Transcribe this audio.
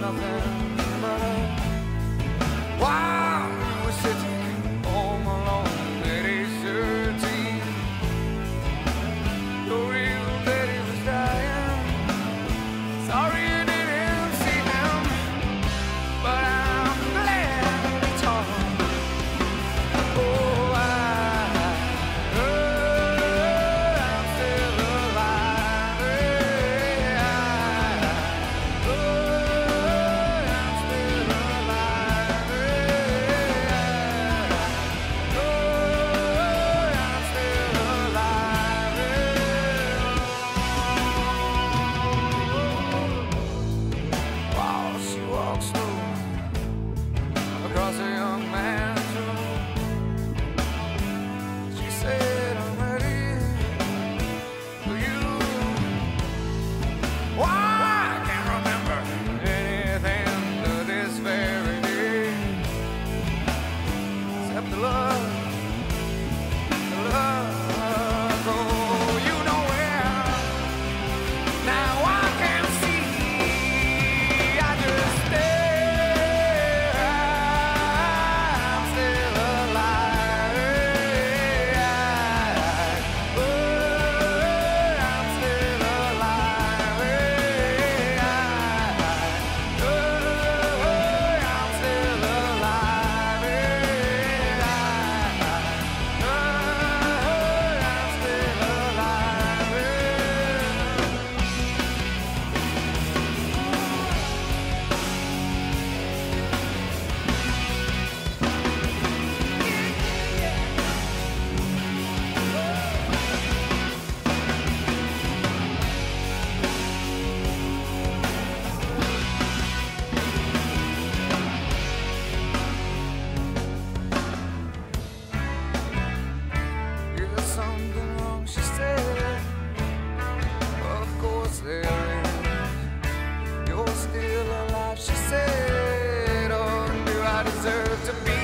nothing but a wild was sitting home alone at 8:13. The real daddy was dying. Sorry you didn't see him, but I'm glad it's home. Oh, I'm still alive. I'm still alive. I'm still alive. While she walks slow across a young man's room, she said, I'm ready for you. Why, I can't remember anything to this very day, except the love. Oh, you know where. Now I can see. I just stare. I'm still alive. I'm still alive. I'm still alive. I'm still alive. Is something wrong? She said. Of course there is. You're still alive, she said. Oh, do I deserve to be